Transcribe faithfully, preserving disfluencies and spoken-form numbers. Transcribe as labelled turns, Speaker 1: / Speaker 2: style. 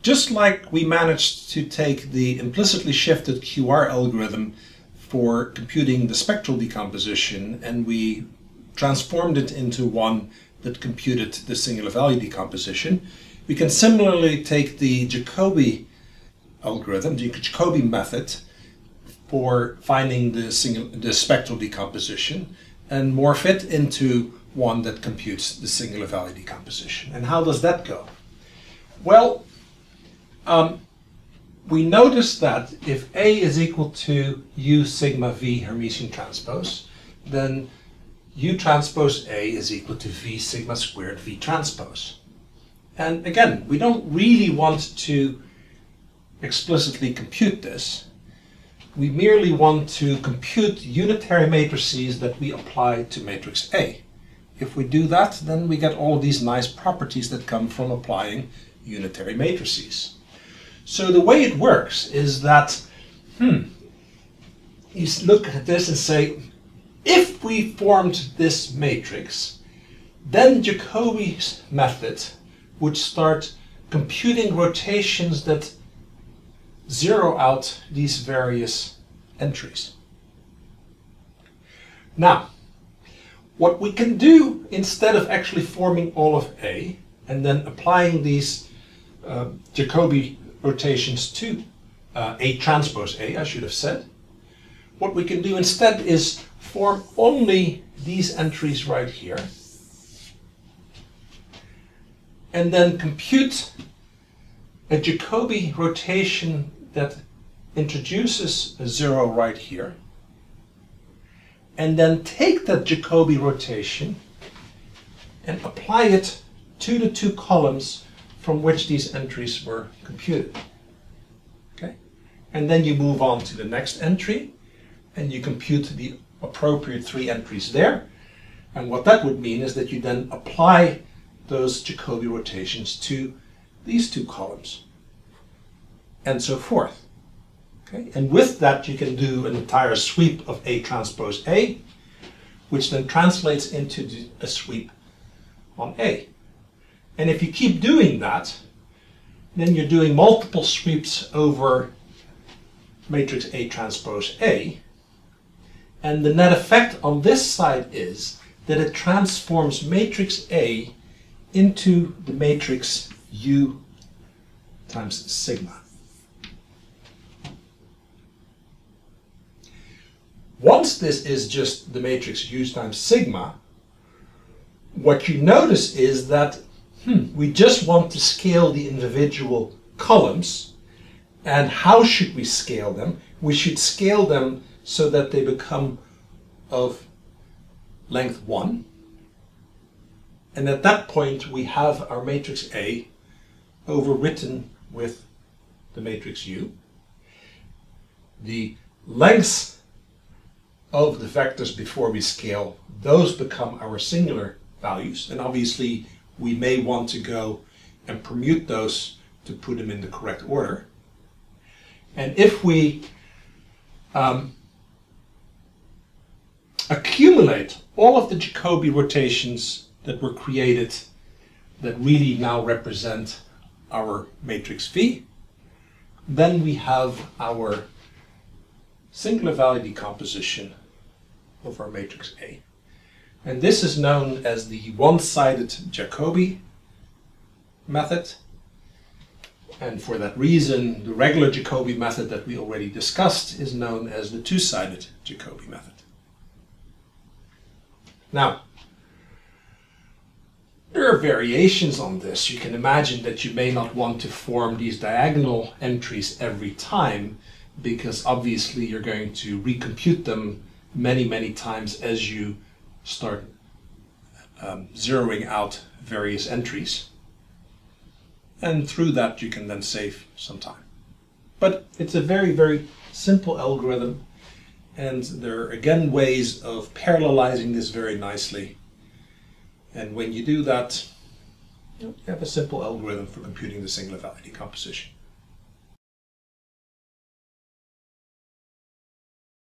Speaker 1: Just like we managed to take the implicitly shifted Q R algorithm for computing the spectral decomposition and we transformed it into one that computed the singular value decomposition, we can similarly take the Jacobi algorithm, the Jacobi method, for finding the, single, the spectral decomposition and morph it into one that computes the singular value decomposition. And how does that go? Well, um, we notice that if A is equal to U sigma V Hermitian transpose, then U transpose A is equal to V sigma squared V transpose. And again, we don't really want to explicitly compute this. We merely want to compute unitary matrices that we apply to matrix A. If we do that, then we get all these nice properties that come from applying unitary matrices. So the way it works is that, hmm, you look at this and say, if we formed this matrix, then Jacobi's method would start computing rotations that zero out these various entries. Now, what we can do instead of actually forming all of A and then applying these uh, Jacobi rotations to uh, A transpose A, I should have said, what we can do instead is form only these entries right here and then compute a Jacobi rotation that introduces a zero right here, and then take that Jacobi rotation and apply it to the two columns from which these entries were computed. Okay? And then you move on to the next entry and you compute the appropriate three entries there. And what that would mean is that you then apply those Jacobi rotations to these two columns, and so forth. Okay? And with that you can do an entire sweep of A transpose A, which then translates into a sweep on A. And if you keep doing that, then you're doing multiple sweeps over matrix A transpose A, and the net effect on this side is that it transforms matrix A into the matrix U times sigma. Once this is just the matrix U times sigma, what you notice is that hmm, we just want to scale the individual columns. And how should we scale them? We should scale them so that they become of length one. And at that point we have our matrix A overwritten with the matrix U. The lengths of the vectors before we scale, those become our singular values. And obviously we may want to go and permute those to put them in the correct order. And if we um, accumulate all of the Jacobi rotations that were created that really now represent our matrix V, then we have our singular value decomposition of our matrix A. And this is known as the one-sided Jacobi method. And for that reason, the regular Jacobi method that we already discussed is known as the two-sided Jacobi method. Now, there are variations on this. You can imagine that you may not want to form these diagonal entries every time, because obviously you're going to recompute them many, many times as you start um, zeroing out various entries. And through that you can then save some time. But it's a very, very simple algorithm, and there are again ways of parallelizing this very nicely. And when you do that, you have a simple algorithm for computing the singular value decomposition.